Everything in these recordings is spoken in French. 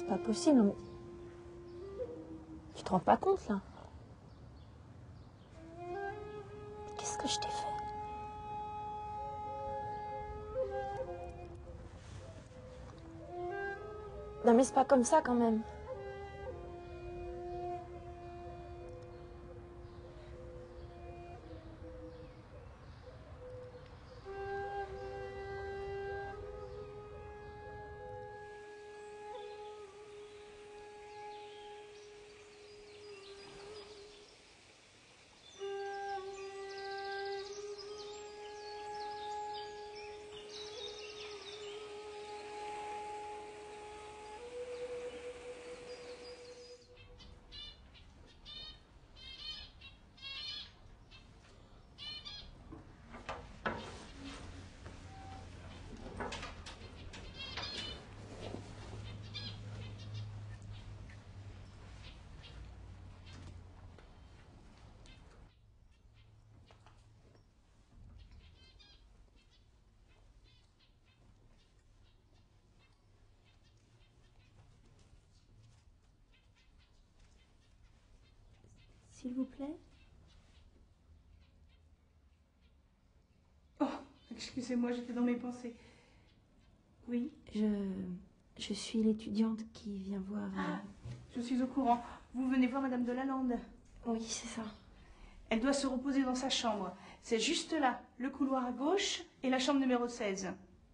pas possible. Mais... Tu te rends pas compte, là? Qu'est-ce que je t'ai fait? Non, mais c'est pas comme ça, quand même. S'il vous plaît. Oh, excusez-moi, j'étais dans mes pensées. Oui. Je suis l'étudiante qui vient voir... Je suis au courant. Vous venez voir Madame de Lalande. Oui, c'est ça. Elle doit se reposer dans sa chambre. C'est juste là, le couloir à gauche et la chambre numéro 16.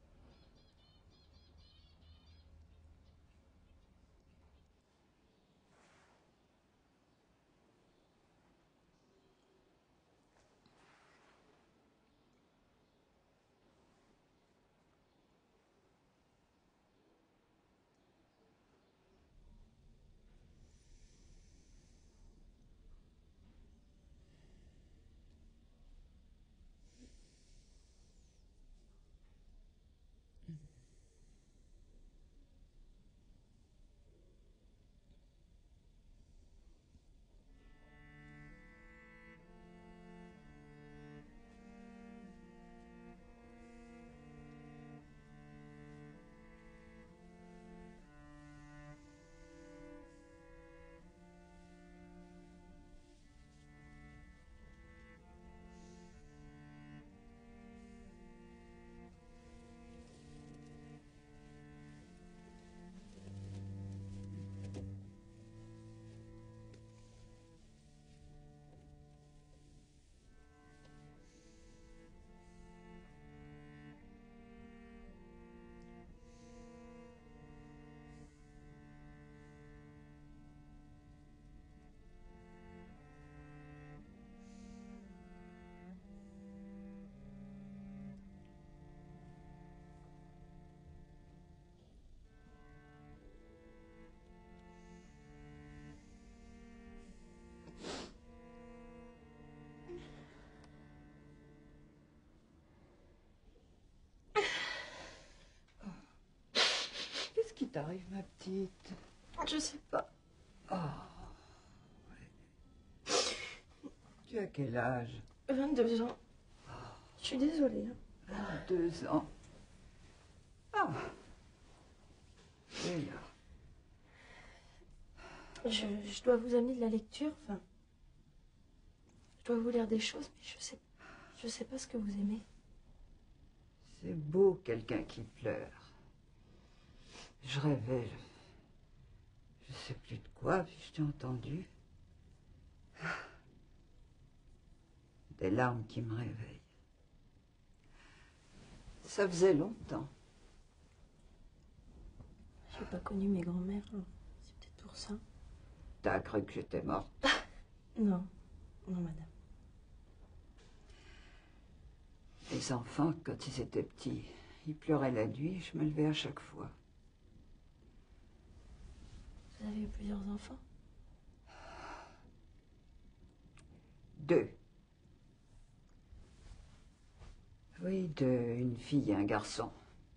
Qu'est-ce qui t'arrive, ma petite? Je sais pas. Oh. Tu as quel âge? 22 ans. Je suis désolée. 22 ans. Ah. Et là. Je dois vous amener de la lecture, enfin... Je dois vous lire des choses, mais je sais pas ce que vous aimez. C'est beau, quelqu'un qui pleure. Je rêvais, je sais plus de quoi, puis je t'ai entendu. Des larmes qui me réveillent. Ça faisait longtemps. J'ai pas connu mes grands-mères, c'est peut-être pour ça. T'as cru que j'étais morte? Non, non, madame. Les enfants, quand ils étaient petits, ils pleuraient la nuit, je me levais à chaque fois. Vous avez eu plusieurs enfants? 2. Oui, 2, une fille et un garçon.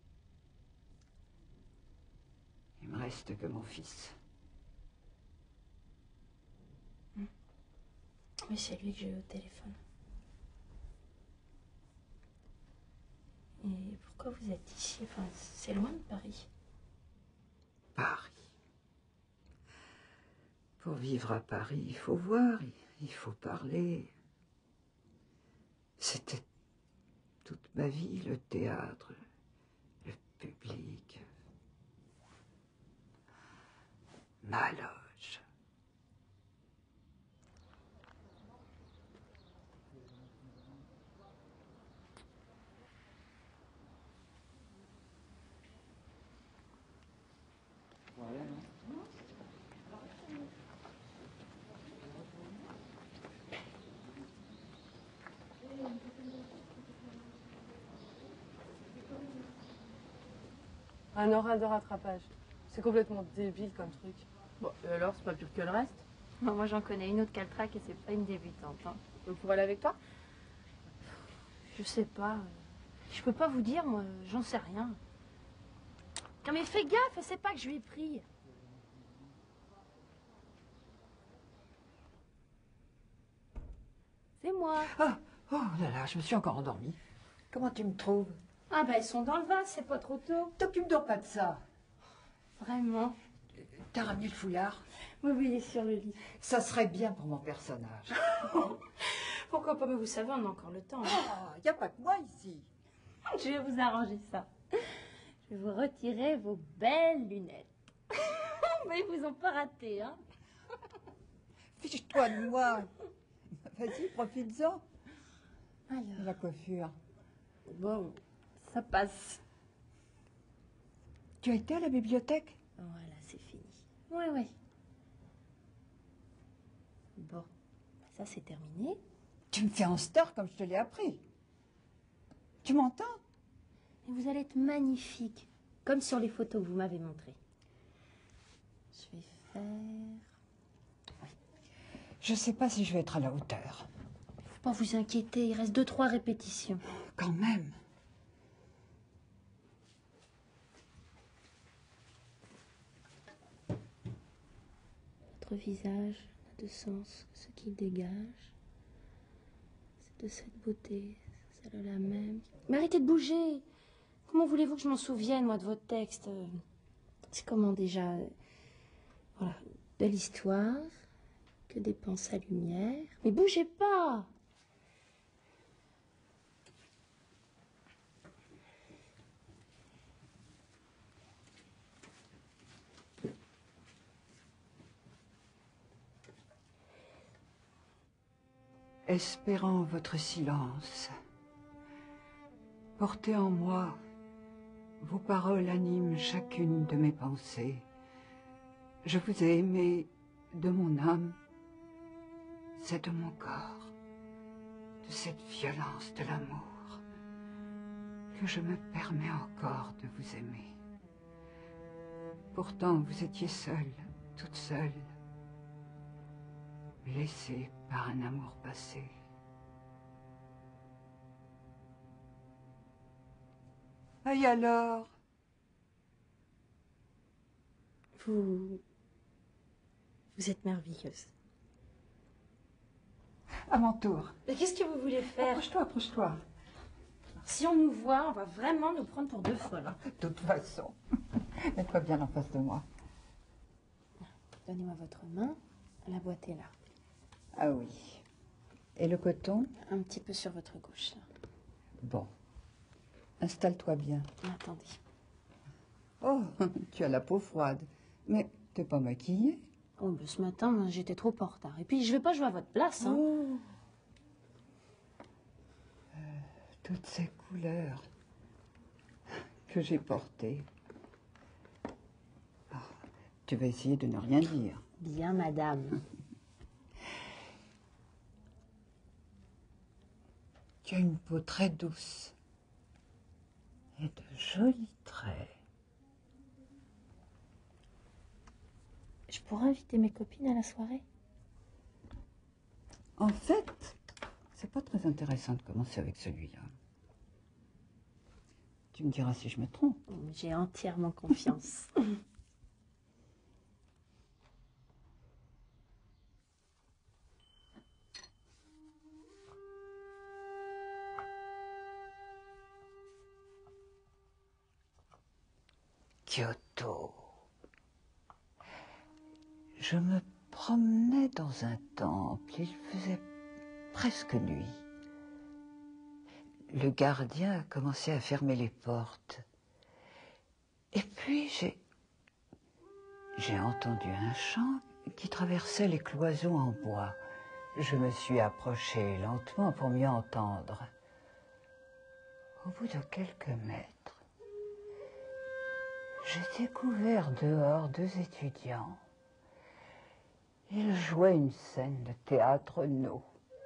Il me reste que mon fils. Oui, c'est lui que j'ai eu au téléphone. Et pourquoi vous êtes ici? Enfin, c'est loin de Paris. Paris. Pour vivre à Paris, il faut voir, il faut parler. C'était toute ma vie, le théâtre, le public, ma loge. Voilà, non? Un oral de rattrapage. C'est complètement débile comme truc. Bon, et alors, c'est pas pire que le reste? Bon, moi, j'en connais une autre caltraque et c'est pas une débutante. Hein. On pourrait aller avec toi? Je sais pas. Je peux pas vous dire, moi, j'en sais rien. Non, mais fais gaffe, c'est pas que je lui ai pris. C'est moi. Oh là là, je me suis encore endormie. Comment tu me trouves? Ah, bah, ils sont dans le vase, c'est pas trop tôt. Toi, tu me dors pas de ça. Vraiment? T'as ramené le foulard? Oui, oui, il est sur le lit. Ça serait bien pour mon personnage. Pourquoi pas? Mais vous savez, on a encore le temps. Hein. Ah, y a pas que moi ici. Je vais vous arranger ça. Je vais vous retirer vos belles lunettes. Mais ils vous ont pas raté, hein? Fiche-toi de moi. Vas-y, profites-en. Alors, La coiffure. bon, ça passe. Tu as été à la bibliothèque? Voilà, c'est fini. Oui, oui. Bon, ça c'est terminé. Tu me fais en star comme je te l'ai appris. Tu m'entends? Et vous allez être magnifique, comme sur les photos que vous m'avez montrées. Je vais faire... Je sais pas si je vais être à la hauteur. Faut pas vous inquiéter, il reste 2-3 répétitions. Quand même. Votre visage n'a de sens que ce qu'il dégage. C'est de cette beauté, celle-là même. Mais arrêtez de bouger! Comment voulez-vous que je m'en souvienne, moi, de votre texte? C'est comment déjà? Voilà, de l'histoire, que dépense sa lumière. Mais bougez pas! Espérant votre silence, portez en moi, vos paroles animent chacune de mes pensées. Je vous ai aimé de mon âme, c'est de mon corps, de cette violence de l'amour, que je me permets encore de vous aimer. Pourtant, vous étiez seule, toute seule, blessée par un amour passé. Et alors? Vous êtes merveilleuse. À mon tour. Mais qu'est-ce que vous voulez faire? Approche-toi, approche-toi. Si on nous voit, on va vraiment nous prendre pour deux folles. De toute façon, mets-toi bien en face de moi. Donnez-moi votre main. La boîte est là. Ah oui. Et le coton? Un petit peu sur votre gauche. Là. Bon. Installe-toi bien. Attendez. Oh, tu as la peau froide. Mais t'es pas maquillée? Oh, ben, ce matin, j'étais trop en retard. Et puis, je vais pas jouer à votre place. Hein. Oh. Toutes ces couleurs que j'ai portées. Ah, tu vas essayer de ne rien dire. Bien, madame. Tu as une peau très douce et de jolis traits. Je pourrais inviter mes copines à la soirée? En fait, c'est pas très intéressant de commencer avec celui-là. Tu me diras si je me trompe. J'ai entièrement confiance. Kyoto. Je me promenais dans un temple, il faisait presque nuit. Le gardien a commencé à fermer les portes. Et puis j'ai entendu un chant qui traversait les cloisons en bois. Je me suis approchée lentement pour mieux entendre. Au bout de quelques mètres, j'ai découvert dehors 2 étudiants. Ils jouaient une scène de théâtre no.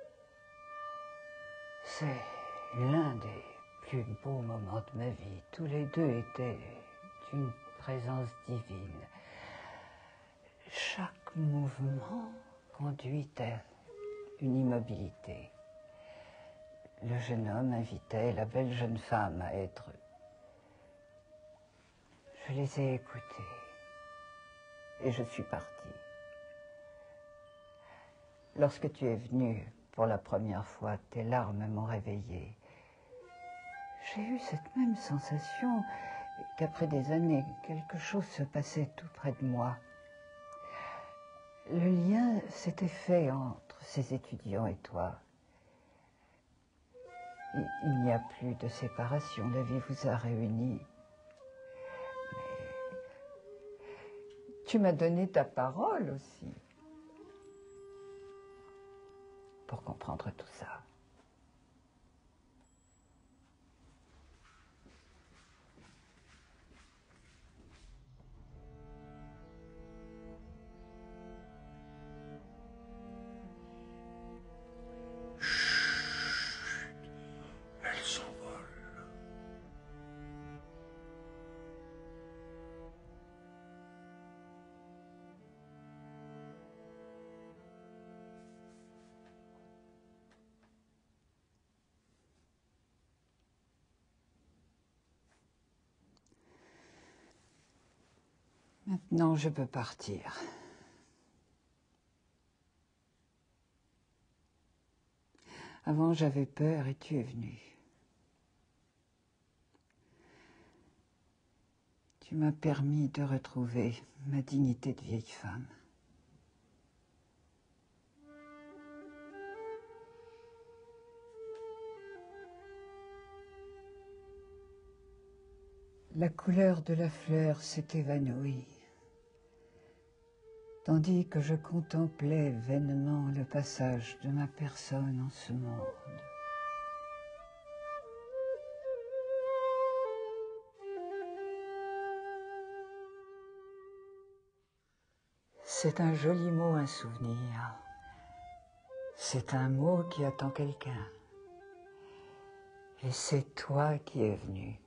C'est l'un des plus beaux moments de ma vie. Tous les deux étaient d'une présence divine. Chaque mouvement conduit à une immobilité. Le jeune homme invitait la belle jeune femme à être. Je les ai écoutés et je suis partie. Lorsque tu es venu pour la première fois, tes larmes m'ont réveillée. J'ai eu cette même sensation qu'après des années, quelque chose se passait tout près de moi. Le lien s'était fait entre ces étudiants et toi. Il n'y a plus de séparation, la vie vous a réunis. Mais tu m'as donné ta parole aussi pour comprendre tout ça. Elle s'envole. Maintenant, je peux partir. Avant, j'avais peur et tu es venu. Tu m'as permis de retrouver ma dignité de vieille femme. La couleur de la fleur s'est évanouie, tandis que je contemplais vainement le passage de ma personne en ce monde. C'est un joli mot, un souvenir. C'est un mot qui attend quelqu'un. Et c'est toi qui es venu.